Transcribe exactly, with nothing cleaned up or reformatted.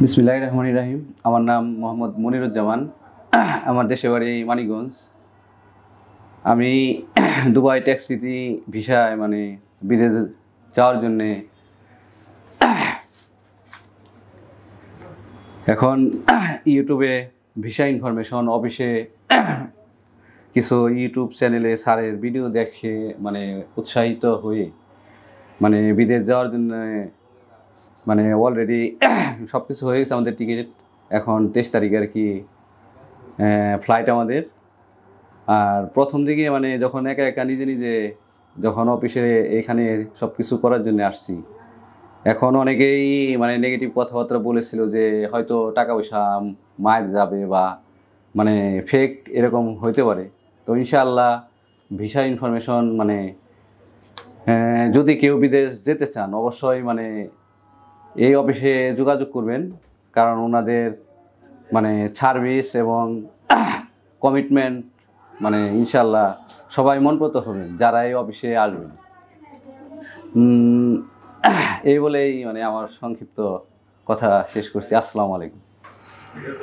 বিসমিল্লাহির রহমানির রহিম। আমার নাম মোহাম্মদ মনিরুজ্জামান। আমার দেশের বাড়ি মানিকগঞ্জ। আমি দুবাই ট্যাক্সিতে ভিসায় মানে বিদেশ যাওয়ার জন্যে এখন ইউটিউবে ভিসা ইনফরমেশন অফিসে কিছু ইউটিউব চ্যানেলে স্যারের ভিডিও দেখে মানে উৎসাহিত হয়ে মানে বিদেশ যাওয়ার জন্য মানে অলরেডি সব কিছু হয়ে গেছে। আমাদের টিকিট এখন তেইশ তারিখে আর কি ফ্লাইট আমাদের। আর প্রথম দিকে মানে যখন একা একা নিজে নিজে যখন অফিসে এখানে সব কিছু করার জন্য আসছি, এখন অনেকেই মানে নেগেটিভ কথাবার্তা বলেছিল যে হয়তো টাকা পয়সা মার যাবে বা মানে ফেক এরকম হইতে পারে। তো ইনশাআল্লাহ ভিসা ইনফরমেশন মানে যদি কেউ বিদেশ যেতে চান অবশ্যই মানে এই অফিসে যোগাযোগ করবেন, কারণ ওনাদের মানে সার্ভিস এবং কমিটমেন্ট মানে ইনশাল্লাহ সবাই মনপ্রত হবেন যারা এই অফিসে আসবেন। এই বলেই মানে আমার সংক্ষিপ্ত কথা শেষ করছি। আসসালামু আলাইকুম।